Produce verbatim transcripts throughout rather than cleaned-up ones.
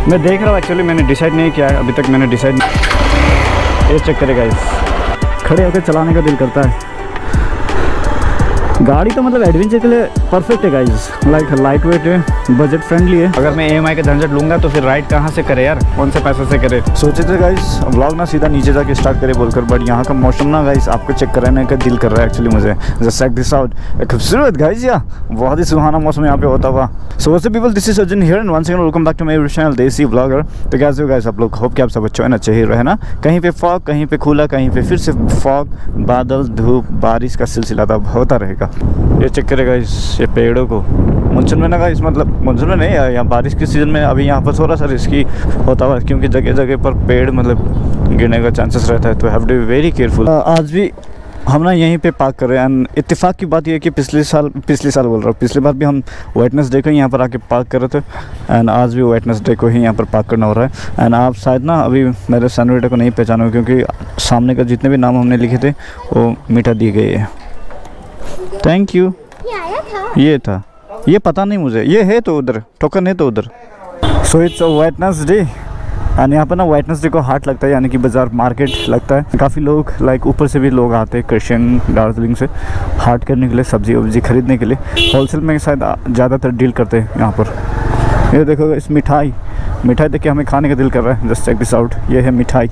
मैं देख रहा हूँ एक्चुअली, मैंने डिसाइड नहीं किया है अभी तक, मैंने डिसाइड नहीं। ये चेक करेगा इस खड़े होकर चलाने का दिल करता है। गाड़ी तो मतलब एडवेंचर के लिए परफेक्ट है गाइस, लाइक लाइट वेट है, बजट फ्रेंडली है। अगर मैं ईएमआई का झंझट लूँगा तो फिर राइड कहाँ से करे यार, कौन से पैसे से करे। सोचे थे गाइस व्लॉग ना सीधा नीचे जाके स्टार्ट करे बोलकर, बट यहाँ का मौसम ना गाइस आपको चेक कराने का दिल कर रहा है एक्चुअली मुझे। जस्ट चेक दिस आउट, खूबसूरत गाइस, या बहुत ही सुहाना मौसम यहाँ पे होता हुआ। So what's up people, this is Arjun here and once again welcome back to my channel Desi vlogger. तो कैसे हो गाइस आप लोग, होप कि आप सब अच्छे हो ना, चाहिए रहे ना। कहीं पे फॉग, कहीं पे खुला, कहीं पे फिर से फॉग, बादल, धूप, बारिश का सिलसिला तो होता रहेगा। ये चेक करेगा इस ये पेड़ों को मानसून में ना गाइस, मतलब मानसून में नहीं, यहाँ बारिश के सीज़न में अभी यहाँ पर थोड़ा सा रिस्की होता हुआ, क्योंकि जगह जगह पर पेड़ मतलब गिरने का चांसेस रहता है, तो have to be very careful. आज भी हम ना यहीं पे पार्क कर रहे हैं एंड इत्तेफाक की बात ये है कि पिछले साल पिछले साल बोल रहा हूँ पिछली बार भी हम वेडनेसडे को यहाँ पर आके पार्क कर रहे थे एंड आज भी वेडनेसडे को ही यहाँ पर पार्क करना हो रहा है। एंड आप शायद ना अभी मेरे सनराइडर को नहीं पहचानो, क्योंकि सामने का जितने भी नाम हमने लिखे थे वो मीठा दिए गए है। Thank you. ये था, ये पता नहीं मुझे, ये है तो उधर टोकन है तो उधर। सो इट्स वेडनेसडे एंड यहाँ पर ना वेडनेसडे को हाट लगता है, यानी कि बाज़ार मार्केट लगता है। काफ़ी लोग लाइक ऊपर से भी लोग आते हैं क्रिश्चियन दार्जिलिंग से हाट करने के लिए, सब्जी वब्जी खरीदने के लिए। होलसेल में शायद ज़्यादातर डील करते हैं यहाँ पर। ये देखो इस मिठाई मिठाई देख के हमें खाने का दिल कर रहा है। जस्ट चेक दिस आउट, ये है मिठाई।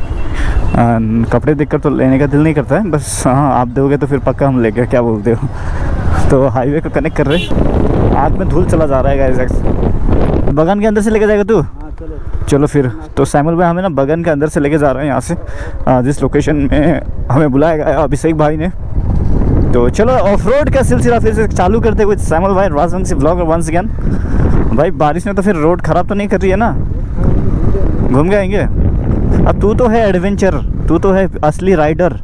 एंड कपड़े देखकर तो लेने का दिल नहीं करता है, बस हाँ आप दोगे तो फिर पक्का हम लेंगे, क्या बोलते हो। तो हाईवे को कनेक्ट कर रहे, आग में धूल चला जा रहा है गाइस। बगान के अंदर से लेके जाएगा तू? चलो चलो फिर तो सैमुअल भाई हमें ना बगान के अंदर से लेके जा रहे हैं, यहाँ से आ, जिस लोकेशन में हमें बुलाया गया अभिषेक भाई ने। तो चलो ऑफ रोड का सिलसिला फिर से चालू करते हुए सैमुअल भाई राजवंशी व्लॉगर वंस अगेन। भाई बारिश में तो फिर रोड ख़राब तो नहीं कर रही है ना, घूम के आएंगे। अब तू तो है एडवेंचर, तू तो है असली राइडर।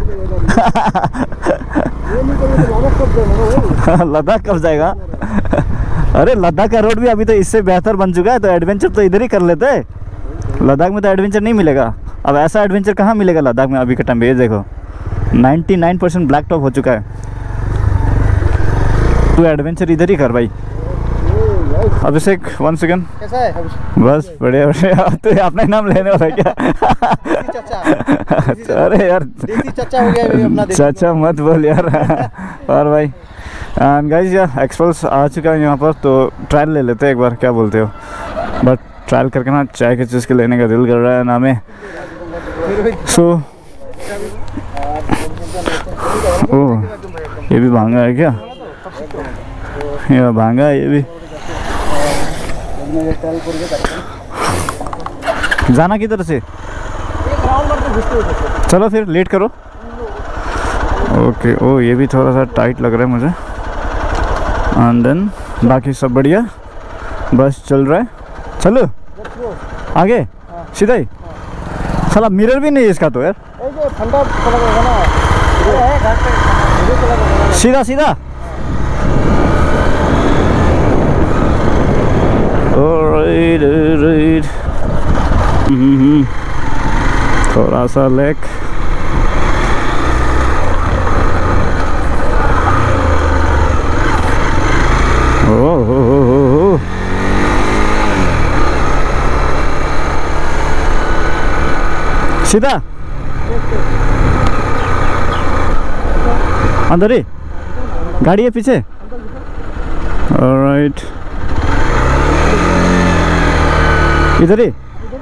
लद्दाख कब जाएगा? अरे लद्दाख का रोड भी अभी तो इससे बेहतर बन चुका है, तो एडवेंचर तो इधर ही कर लेते हैं। लद्दाख में तो एडवेंचर नहीं मिलेगा। अब ऐसा एडवेंचर कहाँ मिलेगा लद्दाख में अभी के टाइम पे। ये देखो निन्यानवे परसेंट ब्लैक टॉप हो चुका है, तू एडवेंचर इधर ही कर भाई। अभिषेक वन सेकंड, कैसा है? बस बढ़िया बढ़िया। तो अपना नाम लेने वाला है क्या? चाचा। अरे यार चाचा हो गया अपना, चाचा मत बोल यार। और भाई एंड गाइस यार एक्सपल्स आ चुका है यहाँ पर, तो ट्रायल ले लेते हैं एक बार, क्या बोलते हो। बट ट्रायल करके ना चाय की चीज़ के लेने का दिल कर रहा है ना हमें। सो ओह ये भी भांगा है क्या? ये भांगा है ये भी। जाना किधर से? चलो फिर लेट करो। ओके ओ ये भी थोड़ा सा टाइट लग रहा है मुझे। एंड देन बाकी सब बढ़िया, बस चल रहा है। चलो आगे सीधा ही। साला मिरर भी नहीं है इसका तो यार, सीधा सीधा। Alright, alright. Mm-hmm. थोड़ा सा लेक। ओह हो हो हो हो। सीधा अंदर ही गाड़ी है पीछे। Alright. इधर ही।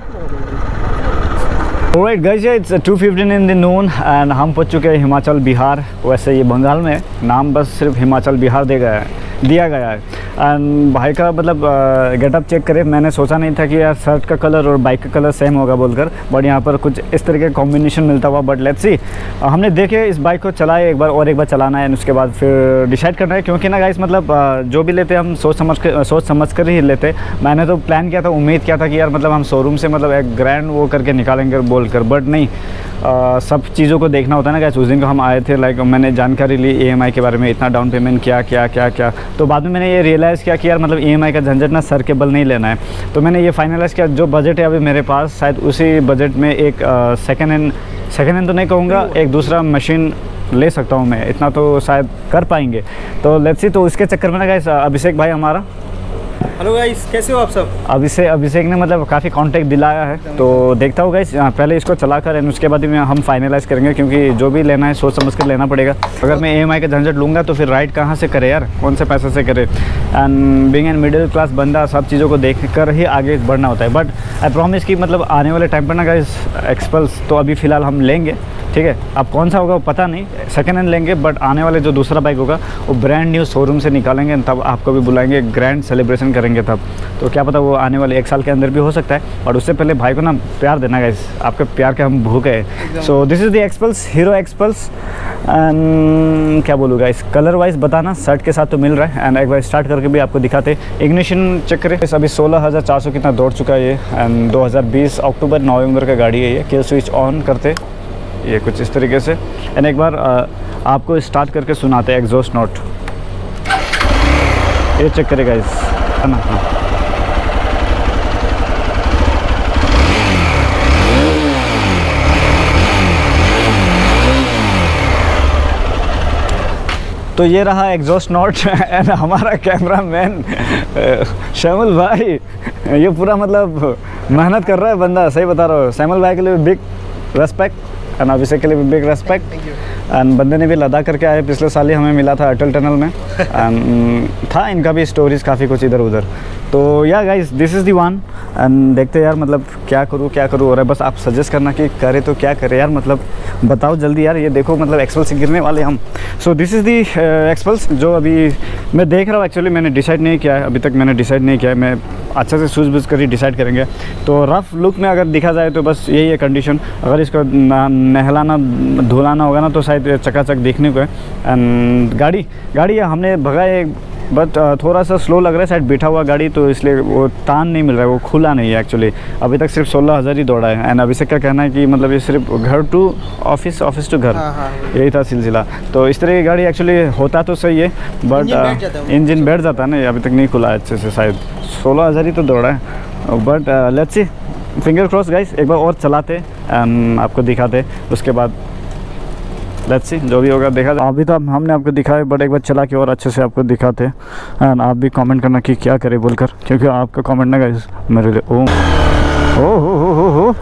Alright guys, it's two fifteen in the noon and हम पहुंच चुके हैं हिमाचल बिहार। वैसे ये बंगाल में नाम बस सिर्फ हिमाचल बिहार दे गया है दिया गया है। एंड भाई का मतलब गेटअप चेक करें, मैंने सोचा नहीं था कि यार शर्ट का कलर और बाइक का कलर सेम होगा बोलकर, बट यहाँ पर कुछ इस तरह के कॉम्बिनेशन मिलता हुआ। बट लेट्स सी, हमने देखे इस बाइक को चलाए एक बार और एक बार चलाना है, उसके बाद फिर डिसाइड करना है। क्योंकि ना गाइस मतलब जो भी लेते हम सोच समझ कर सोच समझ कर ही लेते। मैंने तो प्लान किया था, उम्मीद किया था कि यार मतलब हम शोरूम से मतलब एक ग्रैंड वो करके निकालेंगे बोल कर, बट नहीं, आ, सब चीज़ों को देखना होता है ना गाइस। उस दिन को हम आए थे, लाइक मैंने जानकारी ली ईएमआई के बारे में, इतना डाउन पेमेंट किया क्या क्या क्या। तो बाद में मैंने ये रियलाइज़ किया कि यार मतलब ईएमआई का झंझट ना सर के बल नहीं लेना है। तो मैंने ये फाइनलाइज़ किया, जो बजट है अभी मेरे पास शायद उसी बजट में एक सेकेंड हैंड सेकेंड हैंड तो नहीं कहूँगा, एक दूसरा मशीन ले सकता हूँ मैं, इतना तो शायद कर पाएंगे। तो लेट्स सी, तो इसके चक्कर में ना गाइस अभिषेक भाई हमारा हेलो गाइस, कैसे हो आप सब? अभिषेक अभिषेक ने मतलब काफ़ी कांटेक्ट दिलाया है, तो देखता हूँ गाइस। पहले इसको चला कर एंड उसके बाद में हम फाइनलाइज़ करेंगे, क्योंकि जो भी लेना है सोच समझ कर लेना पड़ेगा। अगर मैं ई एम आई का झंझट लूँगा तो फिर राइड कहाँ से करे यार, कौन से पैसे से करे। And being an middle class बंदा सब चीज़ों को देख कर ही आगे बढ़ना होता है। बट आई प्रॉमिस कि मतलब आने वाले टाइम पर ना गाइस एक्सपल्स तो अभी फ़िलहाल हम लेंगे, ठीक है। अब कौन सा होगा वो पता नहीं, सेकेंड हैंड लेंगे, बट आने वाले जो दूसरा बाइक होगा वो ब्रांड न्यू शोरूम से निकालेंगे, तब आपको भी बुलाएंगे, ग्रैंड सेलिब्रेशन करेंगे तब। तो क्या पता वो आने वाले एक साल के अंदर भी हो सकता है। और उससे पहले भाई को ना प्यार देना गाइस, आपके प्यार के हम भूखे हैं। So this is the Xpulse, Hero Xpulse. And क्या बोलूँ गाइस, कलर वाइज बताना, शर्ट के साथ तो मिल रहा है। एंड एक बार स्टार्ट करके भी आपको दिखाते। इग्निशन चेक करें, अभी सोलह हज़ार चार सौ कितना दौड़ चुका है ये। एंड दो हज़ार बीस अक्टूबर नवंबर का गाड़ी है ये। किल स्विच ऑन करते ये कुछ इस तरीके से। एंड एक बार आ, आपको स्टार्ट करके सुनाते हैं एग्जॉस्ट नोट, ये चेक करें गाइस, है ना। तो ये रहा एग्जॉस्ट नोट। एंड हमारा कैमरा मैन शैमुल भाई, ये पूरा मतलब मेहनत कर रहा है बंदा, सही बता रहा हूँ। शैमुल भाई के लिए बिग रेस्पेक्ट एंड अभिषेक के लिए भी बिग रेस्पेक्ट। एंड बंदे ने भी लद्दाख करके आए, पिछले साल ही हमें मिला था अटल टनल में। एंड था इनका भी स्टोरीज काफ़ी कुछ इधर उधर। तो या guys this is the one. And देखते यार मतलब क्या करूँ क्या करूँ, और बस आप सजेस्ट करना कि करे तो क्या करे यार, मतलब बताओ जल्दी यार। ये देखो मतलब एक्सपल्स से गिरने वाले हम। So this is the Xpulse जो अभी मैं देख रहा हूँ। एक्चुअली मैंने डिसाइड नहीं किया है अभी तक, मैंने डिसाइड नहीं किया है। मैं अच्छे से सूझ बूझ कर ही डिसाइड करेंगे। तो रफ लुक में अगर दिखा जाए तो बस यही है कंडीशन। अगर इसको नहलाना धुलाना होगा ना तो शायद चकाचक दिखने को है। एंड गाड़ी गाड़ी हमने भगाए, बट थोड़ा सा स्लो लग रहा है शायद बैठा हुआ गाड़ी, तो इसलिए वो तान नहीं मिल रहा है, वो खुला नहीं है एक्चुअली। अभी तक सिर्फ सोलह हज़ार ही दौड़ा है। एंड अभिषेक का कहना है कि मतलब ये सिर्फ घर टू ऑफिस, ऑफिस टू घर, यही था सिलसिला। तो इस तरह की गाड़ी एक्चुअली होता तो सही है, बट इंजन बैठ जाता है ना, अभी तक नहीं खुला है अच्छे से। शायद सोलह हज़ार ही तो दौड़ा है, but let's see, finger cross guys. एक बार और चलाते एंड आपको दिखाते, उसके बाद लेट्स सी जो भी होगा देखा जाए। अभी तो हमने आपको दिखाया, बट एक बार चला के और अच्छे से आपको दिखाते हैं। एंड आप भी कमेंट करना कि क्या करे बोलकर, क्योंकि आपका कमेंट ना गाइस मेरे लिए ओ ओ हो हो हो हो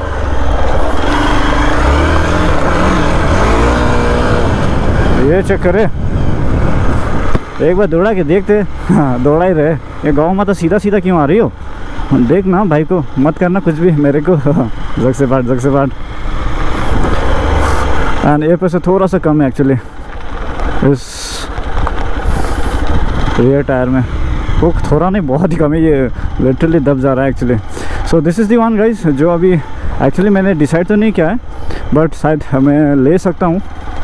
ये चेक करे, एक बार दौड़ा के देखते। हाँ दौड़ा ही रहे। ये गाँव में तो सीधा सीधा क्यों आ रही हो, देख ना भाई को, मत करना कुछ भी मेरे को। जग से बाट जग से बाट। एंड ए पे से थोड़ा सा कम है एक्चुअली इस रियर टायर में, वो थोड़ा नहीं बहुत ही कम है, ये लिटरली दब जा रहा है actually. So this is the one guys, जो अभी एक्चुअली मैंने डिसाइड तो नहीं किया है, बट शायद मैं ले सकता हूँ,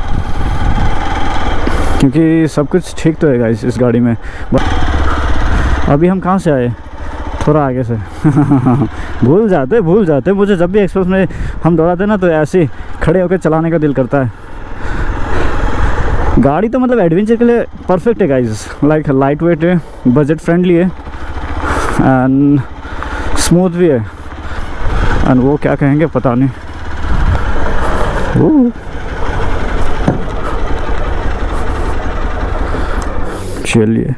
क्योंकि सब कुछ ठीक तो है गाइस इस गाड़ी में। बट अभी हम कहाँ से आए, थोड़ा आगे से। भूल जाते भूल जाते मुझे जब भी एक्सप्रेस में हम दौड़ाते ना तो ऐसे ही खड़े होकर चलाने का दिल करता है। गाड़ी तो मतलब एडवेंचर के लिए परफेक्ट है गाइस, लाइक लाइट वेट है, बजट फ्रेंडली है एंड स्मूथ भी है। एंड वो क्या कहेंगे पता नहीं। चलिए,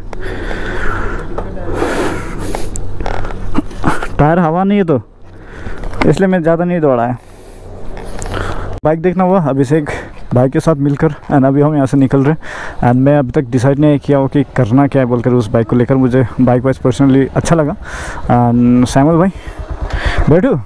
टायर हवा नहीं है तो इसलिए मैं ज़्यादा नहीं दौड़ा है। बाइक देखना हुआ अभिषेक भाई के साथ मिलकर। एंड अभी हम यहाँ से निकल रहे हैं। एंड मैं अभी तक डिसाइड नहीं किया हो कि करना क्या है बोलकर उस बाइक को लेकर। मुझे बाइक वाइज पर्सनली अच्छा लगा। एंड सैमुल भाई बैठो,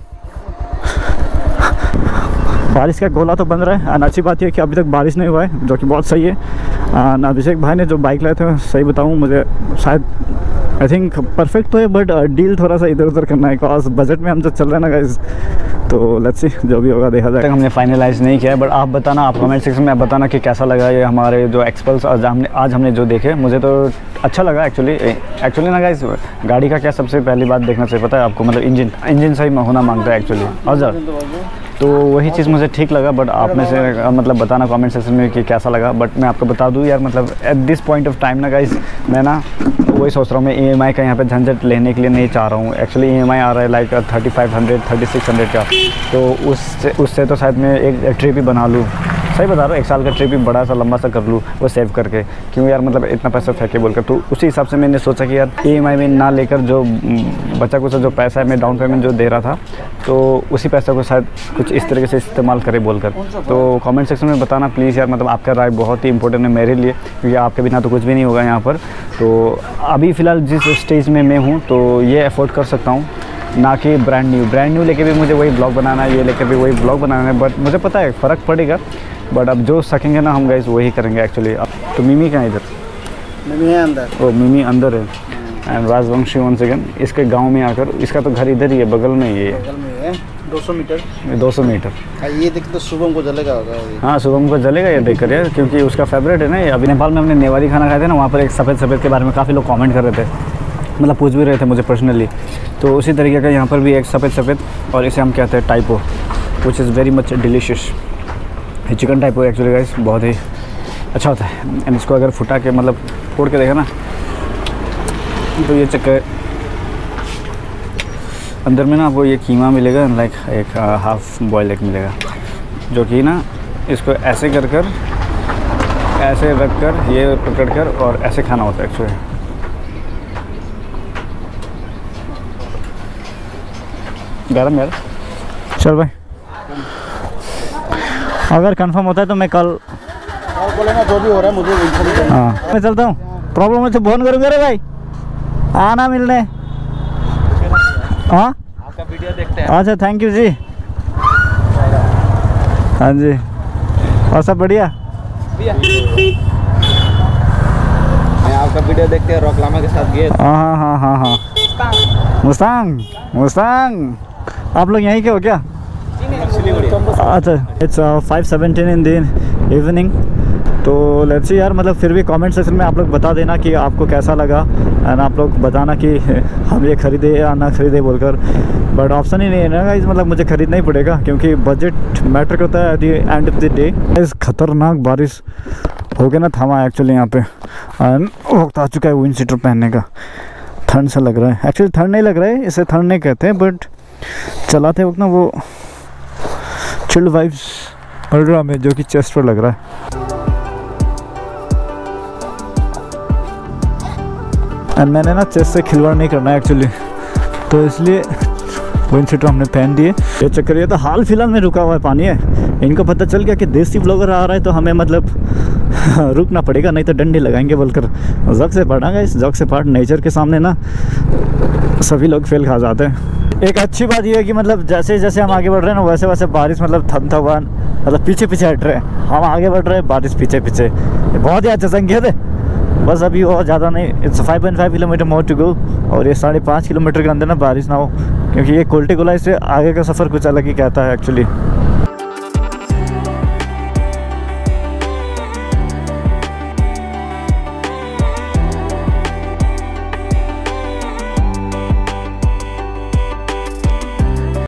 बारिश का गोला तो बन रहा है। एंड अच्छी बात यह कि अभी तक बारिश नहीं हुआ है, जो कि बहुत सही है। एंड अभिषेक भाई ने जो बाइक लाए थे, सही बताऊँ मुझे शायद आई थिंक परफेक्ट तो है, बट डील थोड़ा सा इधर उधर करना है, बिकॉज बजट में हम जो चल रहे हैं ना गाइस। तो लेट्स सी जो भी होगा देखा जाएगा। हमने फाइनलाइज नहीं किया है, बट आप बताना, आप कमेंट सेक्शन में आप बताना कि कैसा लगा ये हमारे जो एक्सपल्स आज हमने आज हमने जो देखे। मुझे तो अच्छा लगा एक्चुअली। एक्चुअली ना गाइस, गाड़ी का क्या सबसे पहली बात देखना चाहिए पता है आपको, मतलब इंजन इंजन सही होना मांगता है एक्चुअली। और तो वही चीज़ मुझे ठीक लगा। बट आप में से मतलब बताना कमेंट सेक्शन में कि कैसा लगा। बट मैं आपको बता दूँ यार, मतलब at this point of time ना गाइस, मैं ना वही सोच रहा हूँ, मैं ई एम आई का यहाँ पे झंझट लेने के लिए नहीं चाह रहा हूँ। एक्चुअली ई एम आई आ रहा है like thirty five hundred thirty six hundred का, तो उससे उससे तो शायद मैं एक ट्रिप ही बना लूँ, सही बता रहा हूँ, एक साल का ट्रिप भी बड़ा सा लंबा सा कर लूँ वो सेव करके, क्यों यार मतलब इतना पैसा फेंके बोलकर। तो उसी हिसाब से मैंने सोचा कि यार ई एम आई में ना लेकर जो बचा कुछ जो पैसा है मैं डाउन पेमेंट जो दे रहा था, तो उसी पैसा को शायद कुछ इस तरीके से इस्तेमाल करे बोलकर। तो कमेंट सेक्शन में बताना प्लीज़ यार, मतलब आपका राय बहुत ही इंपॉर्टेंट है मेरे लिए, क्योंकि आपके बिना तो कुछ भी नहीं होगा यहाँ पर। तो अभी फ़िलहाल जिस स्टेज में मैं हूँ तो ये अफोर्ड कर सकता हूँ, ना कि ब्रांड न्यू ब्रांड न्यू लेके भी मुझे वही ब्लॉग बनाना है, ये लेकर भी वही ब्लॉग बनाना है। बट मुझे पता है फ़र्क पड़ेगा, बट अब जो सकेंगे ना हम गाइस वही करेंगे एक्चुअली। अब तो मिमी कहाँ इधर? मिमी है अंदर। ओ मिमी अंदर है। एंड राजवंशी वन सेकेंड इसके गांव में आकर, इसका तो घर इधर ही है, बगल में ही है, बगल में है दो सौ मीटर दो सौ मीटर। ये देख तो शुभम को जलेगा होगा। हाँ शुभम को जलेगा ये देख कर यार, क्योंकि उसका फेवरेट है ना ये। अभी नेपाल में हमने नेवारी खाना खाए थे ना, वहाँ पर एक सफ़ेद सफ़ेद के बारे में काफ़ी लोग कमेंट कर रहे थे, मतलब पूछ भी रहे थे मुझे पर्सनली। तो उसी तरीके का यहाँ पर भी एक सफ़ेद सफ़ेद, और इसे हम कहते हैं typo, which is very much delicious. ये चिकन टाइपो एक्चुअली गाइस बहुत ही अच्छा होता है। एंड इसको अगर फुटा के मतलब फोड़ के देखा ना तो ये चक्कर अंदर में ना आपको ये कीमा मिलेगा, लाइक एक हाफ बॉयल एक मिलेगा, जो कि ना इसको ऐसे कर कर ऐसे रख कर ये पकड़ कर और ऐसे खाना होता है एक्चुअली। गरम यार। चल भाई, अगर कंफर्म होता है तो मैं कल बोलेगा जो भी हो रहा है मुझे इन्फॉर्म करना। हाँ मैं चलता हूँ, प्रॉब्लम है तो फोन करूँगा रे भाई, आना मिलने। हाँ आपका वीडियो देखते हैं। अच्छा थैंक यू जी। हाँ जी, और सब बढ़िया? मैं आपका वीडियो देखते हैं, रोकलामा के साथ गए। हाँ हाँ हाँ हाँ हाँ मुस्तांग मुस्तांग, आप लोग यहीं के हो क्या? अच्छा, it's five seventeen in the evening. तो लेट्स सी यार, मतलब फिर भी कमेंट सेक्शन में आप लोग बता देना कि आपको कैसा लगा, एंड आप लोग बताना कि हम ये ख़रीदे या ना ख़रीदे बोलकर। बट ऑप्शन ही नहीं है ना गाइस, मतलब मुझे ख़रीदना ही पड़ेगा क्योंकि बजट मैटर करता है at the end of the day. इस खतरनाक बारिश हो गया ना थमा एक्चुअली यहाँ पे, एंड वक्त आ चुका है विंड शीटर पहनने का। ठंड सा लग रहा है, एक्चुअली ठंड नहीं लग रहा है, इसे ठंड नहीं कहते हैं, बट चलाते वक्त ना वो चिल्ड वाइब्स मिल रहा हमें, जो कि चेस्ट पर लग रहा है। एंड मैंने ना चेस्ट से खिलवाड़ नहीं करना है एक्चुअली, तो इसलिए विंड शीटर हमने पहन दिए। ये चक्कर ये तो हाल फिलहाल में रुका हुआ है पानी है, इनको पता चल गया कि देसी ब्लॉगर आ रहा है तो हमें मतलब रुकना पड़ेगा, नहीं तो डंडे लगाएंगे बोलकर। जग से पढ़ागा, इस जग से पार्ट नेचर के सामने ना सभी लोग फेल खा जाते हैं। एक अच्छी बात यह है कि मतलब जैसे जैसे हम आगे बढ़ रहे हैं ना, वैसे वैसे बारिश मतलब थमता हुआ मतलब पीछे पीछे हट रहे हैं, हम आगे बढ़ रहे हैं बारिश पीछे पीछे। बहुत ही अच्छा संकेत है। बस अभी और ज़्यादा नहीं, it's five point five kilometre more to go, और ये साढ़े पाँच किलोमीटर के अंदर ना बारिश ना हो, क्योंकि ये कोल्टे गोलाई से आगे का सफ़र कुछ अलग ही कहता है एक्चुअली।